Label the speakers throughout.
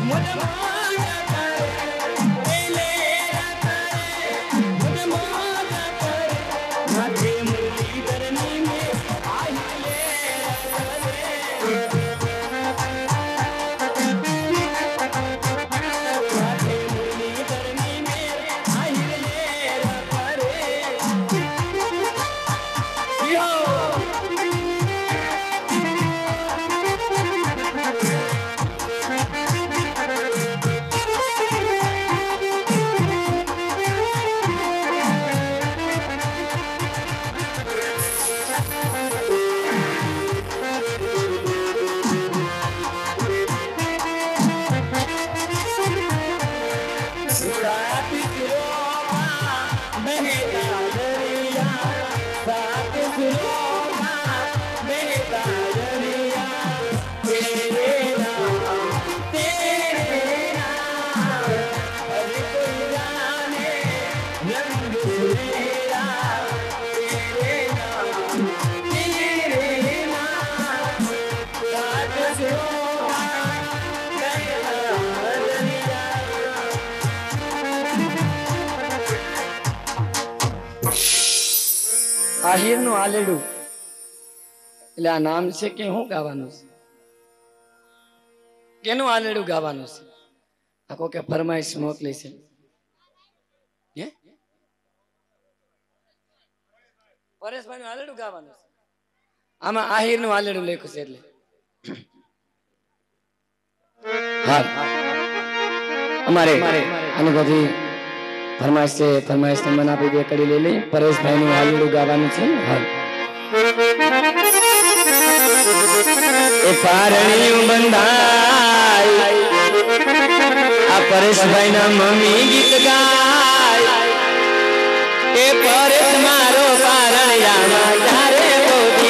Speaker 1: આહિર નું આલેડું એટલે આ નામ છે કે હું ગાવાનું છે કેનું આલેડું ગાવાનું છે આખો કે ફરમાઈશ મોકલી છે પરેશભાઈ નું આલેડું ગાવાનું છે આમાં આહિર નું આલેડું લખ્યું છે એટલે હા અમારે અનુભવી फरमाइश से फरमाइश नंबर आप दे कड़ी ले ली परेश भाई નું આલેડું ગાવાનું છે હાલ એ પારણિયું બંધાય આ પરેશ ભાઈ ના મમ્મી ગીત ગાય એ પરેશ મારો પારણિયામાં ક્યારે બોધી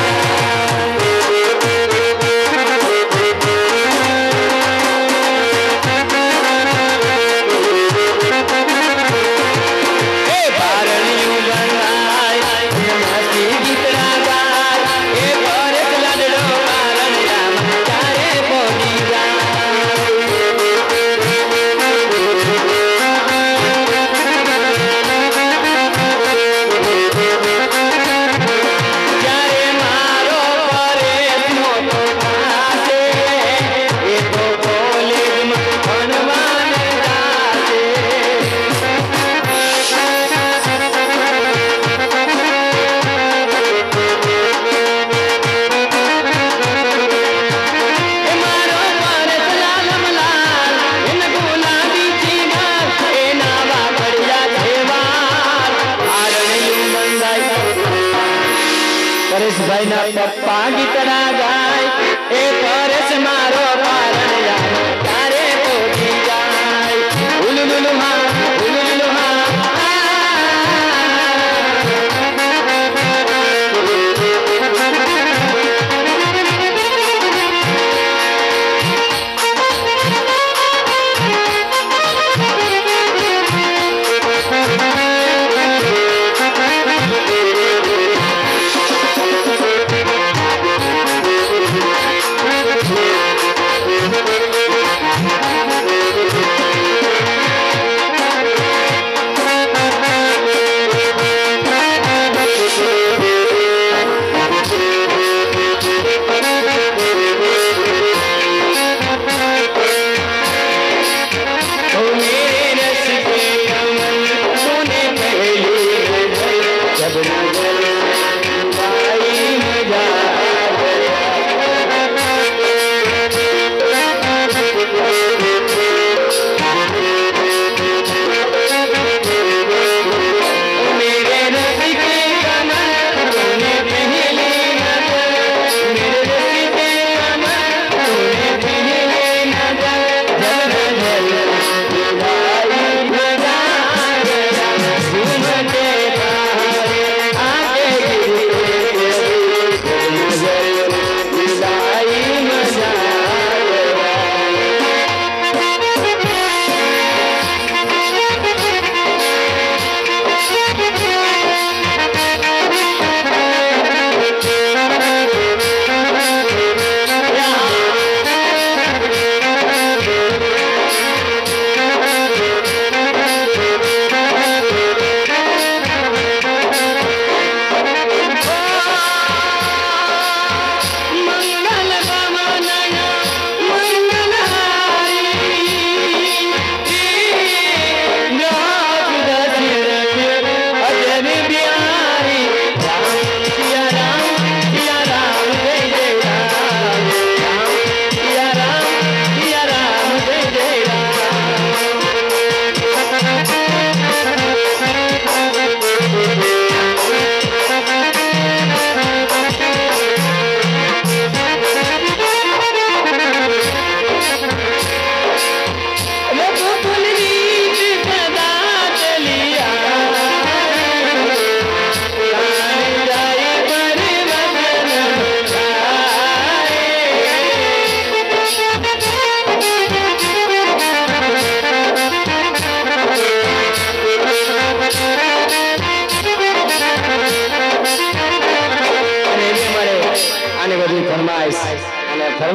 Speaker 1: ભાઈ ના પપ્પા ગીતડા ગાય એ પરેશ મારો પારણિયા તારે બોધી જાય ઉલુલુલુ હા ઉલુલુલુ હા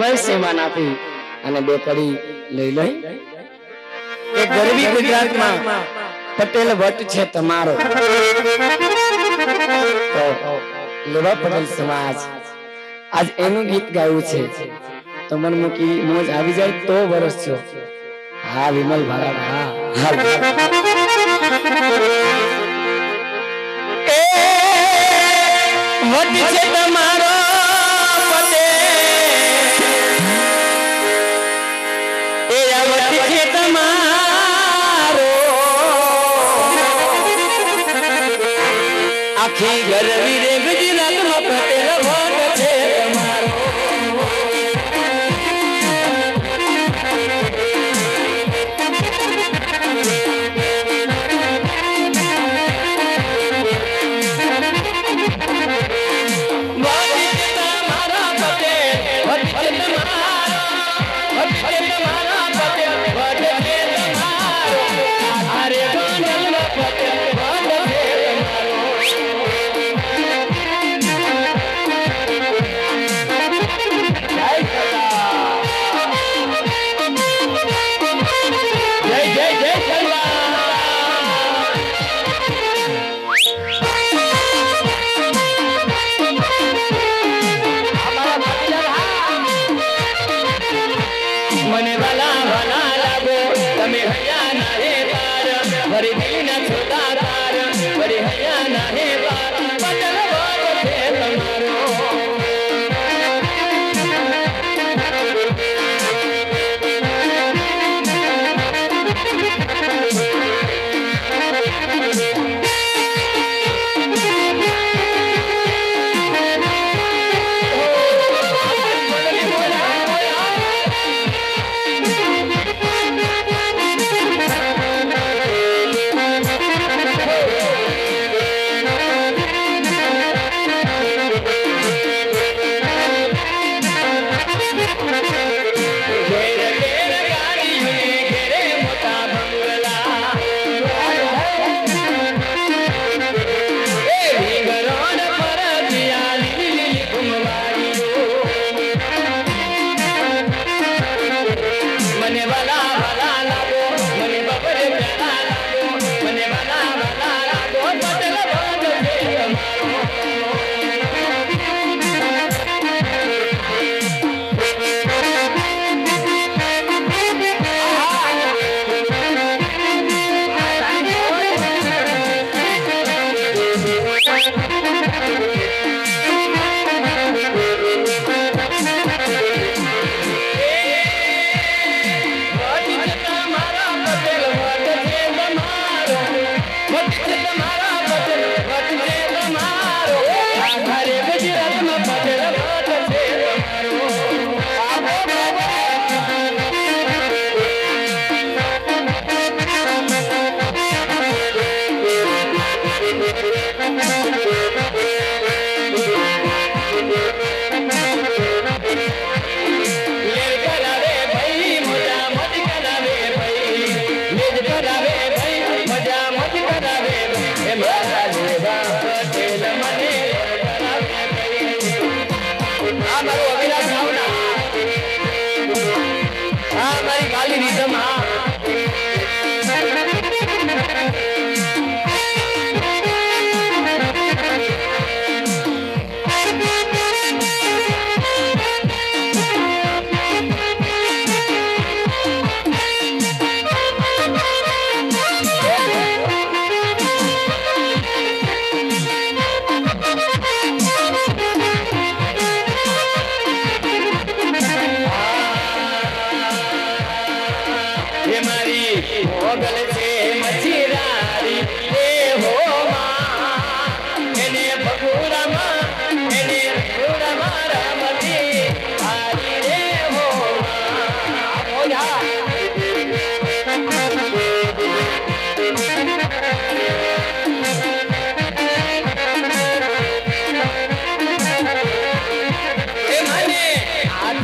Speaker 1: समय सेवानाथी અને બે કડી લઈ લઈ એક ગરવી ગુજરાતમાં પટેલ વટ છે તમારો તો લેવા પટેલ સમાજ आज एनु गीत गाયું છે તો મન મુકી મોજ આવી જાય તો વરસ છો હા વિમલ ભાડા હા એ વટ છે તમારો પટેલ એ વટ છે તમારો આખી ગરવી રે ગુજરાતમાં પટેલ વટ છે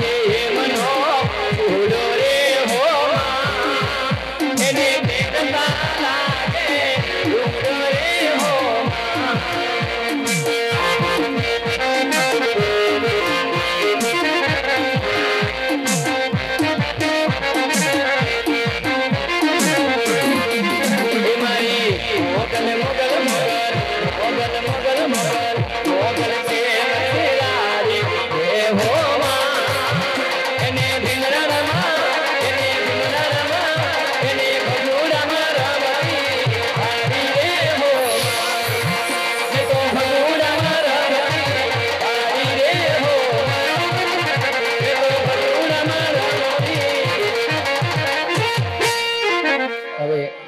Speaker 2: Bye.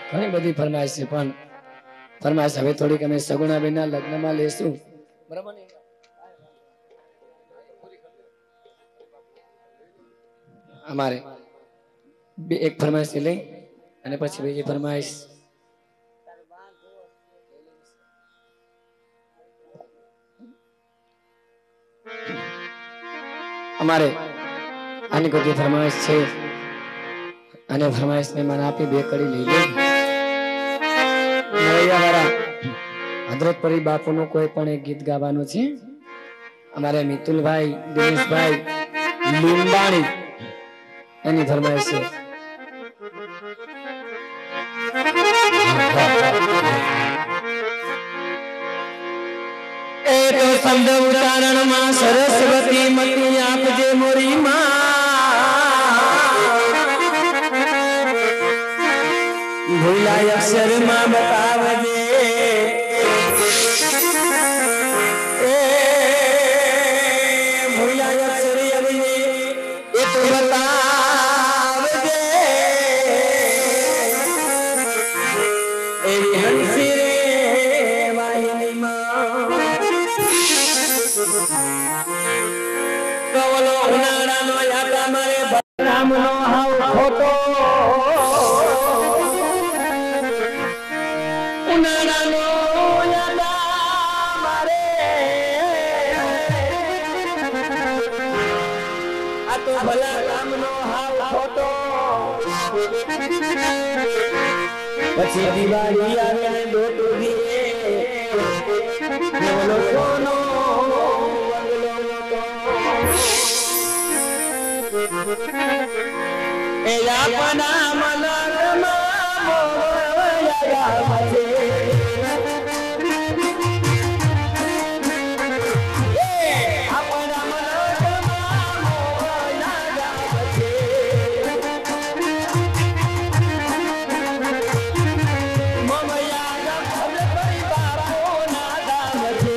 Speaker 2: ઘણી બધી ફરમાઈશ છે, પણ ફરમાઈશ હવે થોડીક અમે સગુણાબેનના લગ્નમાં લેશું, બરાબર ને? અમારે એક ફરમાઈશ લઈ અને પછી બીજી ફરમાઈશ અમારે આની કોઈ ફરમાઈશ છે અને ફરમાઈશ ને મને આપી બે કડી લઈ લે. હજરત પરી બાપુનું કોઈ પણ એક ગીત ગાવાનું છે. અમારે મિતુલભાઈ દિનેશભાઈ લીંબાણી એની ફરમાઈશ છે. એ તો શબ્દ ઉચ્ચારણ માં સરસ્વતી મતી આપજે મોરી માં, ભૂલાય અક્ષર માં બતાવજે, એ ભૂલાય અક્ષર એ તો બતાવજે, એવી હંસી રે વાહિની માં કવલો ઉનાળાનો યાદા મારે બલરામનો હાવ ખોટો, ઉનાળાનો યાદા મારે આ તો બલરામનો હાવ ખોટો. પછી દિવાળી આવે ને દોટું દીએ બોલો સોનો એ આપના મનરમાં મોયા છે, આપના મનરમાં મોયા છે, મમયા ગમ પરી બાપો ના ગામ છે.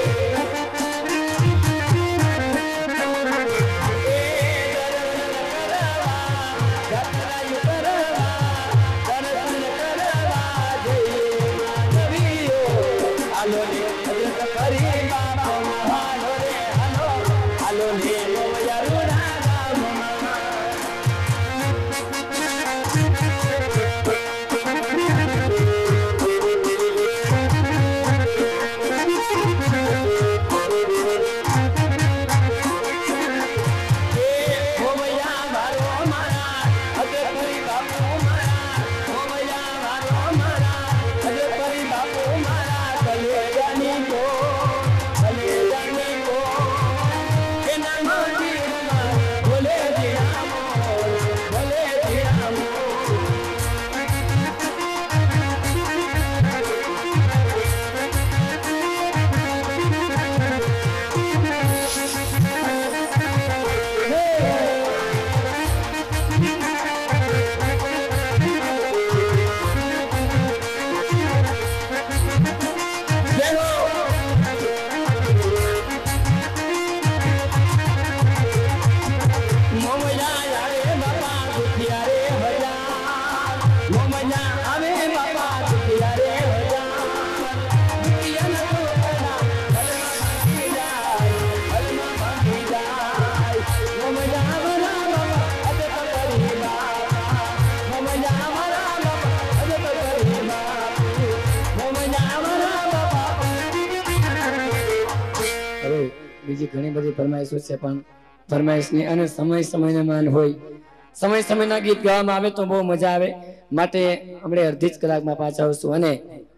Speaker 2: બીજી ઘણી બધી ફરમાઈશો છે, પણ ફરમાઈશની અને સમય સમયના માન હોય, સમય સમયના ગીત ગાવામાં આવે તો બહુ મજા આવે, માટે આપણે અડધી જ કલાકમાં પાછા આવશું. અને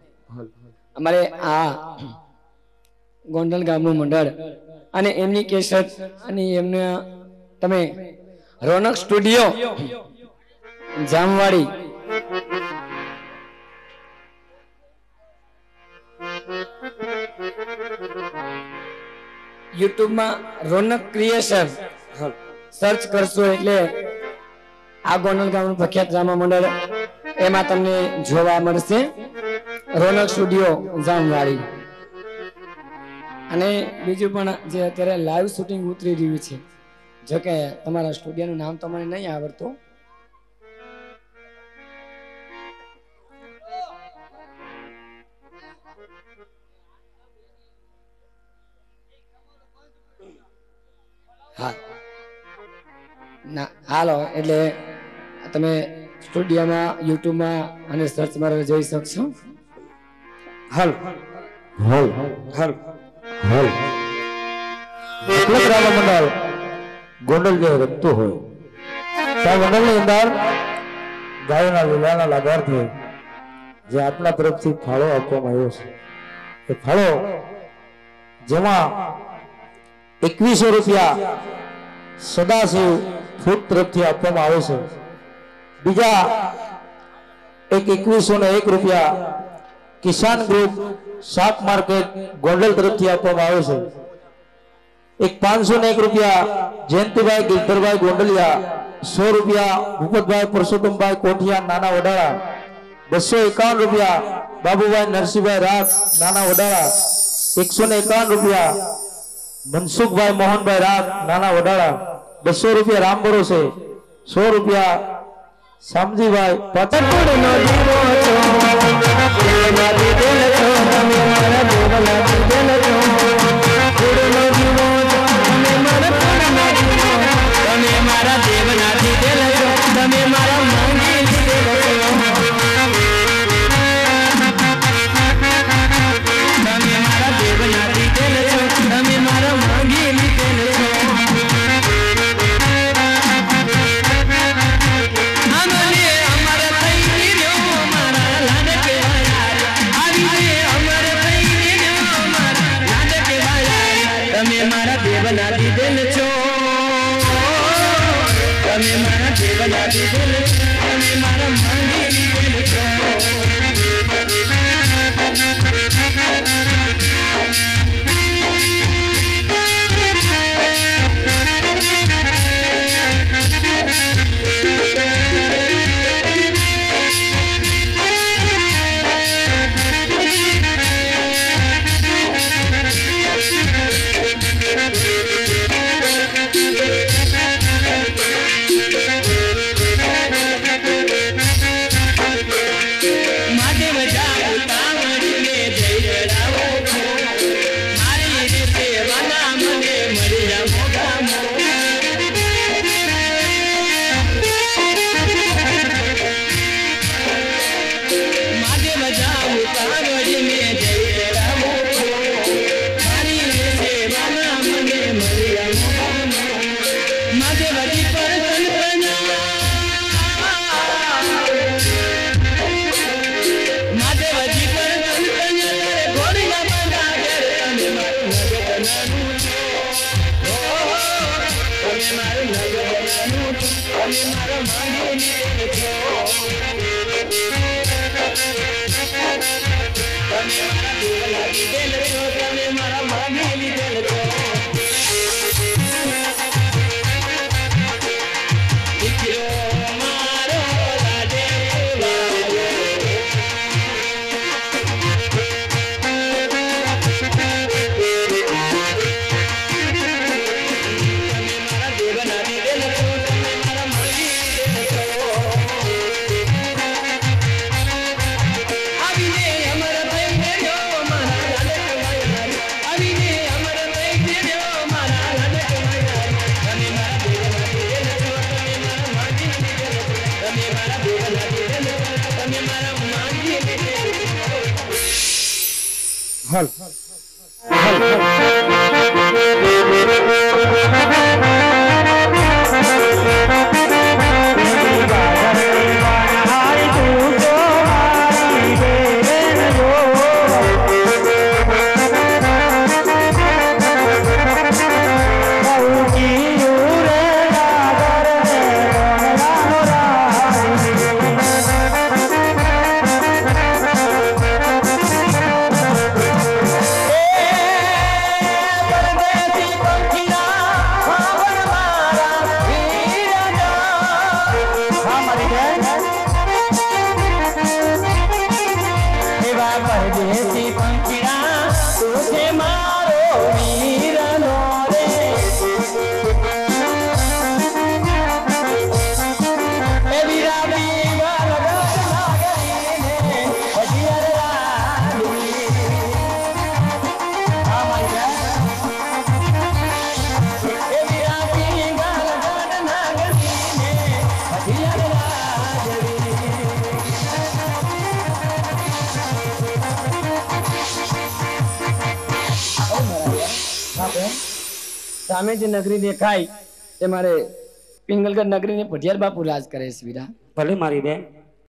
Speaker 2: અમારે આ ગોંડલ ગામનું મંડળ અને એમની કેસેટ અને એમના તમે રોનક સ્ટુડિયો જામવાડી યુટ્યુબ માં રોનક ક્રિએશન સર્ચ કરશો એટલે આ ગોંડલ ગામનું પ્રખ્યાત ડ્રામા મંડળ એમાં તમને જોવા મળશે. રોનક સ્ટુડિયો જામવાડી. અને બીજું પણ જે અત્યારે લાઈવ શૂટિંગ ઉતરી રહ્યું છે, જો કે તમારા સ્ટુડિયોનું નામ તો મને નહીં આવડતું, હાલો એટલે તમે સ્ટુડિયોમાં યુટ્યુબમાં અને સર્ચ મારવા જોઈ શકશો.
Speaker 3: હલ હલ હલ હલ એકલક રામા મંડળ ગોંડલ જે રમતું હોય त्या મંડળની અંદર ગાયોના લીલાના લાભાર્થે જે આપના તરફથી ફાળો આપવામાં આવ્યો છે એ ફાળો જેમાં 2100 રૂપિયા સદાશિવ ફૂડ તરફથી આપવામાં આવે છે. બીજા એક 2101 રૂપિયા કિસાન ગ્રુપ શાક માર્કેટ ગોંડલ તરફથી આપવામાં આવે છે. એક 501 રૂપિયા જયંતિભાઈ ગિરધરભાઈ ગોંડલિયા, 100 રૂપિયા ભૂપતભાઈ પરસોત્તમભાઈ કોઠિયા નાના વડાળા, 251 રૂપિયા બાબુભાઈ નરસિંહભાઈ રાખ નાના વડાળા, 151 રૂપિયા મનસુખભાઈ મોહનભાઈ રાખ નાના વડાળા, 200 રૂપિયા રામ ભરોસે, 100 રૂપિયા શામજીભાઈ પાટણનો દીવો છો દેવના દીધેલ છો તમે મારા દેવના દીધેલ છો ફૂડનો દીવો છો તમે મારા ફૂડના દીવો તમે મારા દેવના દીધેલ છો તમે મારા માંગી દીધેલ છો તમે મારા દેવના દીધેલ છો તમે મારા માંગી દીધેલ છો. તમે મારા દેવના દીધેલ છો તમે મારા દેવના દીધેલ તમે મારા માંગી દીધેલ છો. હલ
Speaker 2: સામે જે નગરી દેખાય તે મારે પિંગલગઢ નગરીને પઢિયાર બાપુ રાજ કરે છે વીરા.
Speaker 3: ભલે મારી બેન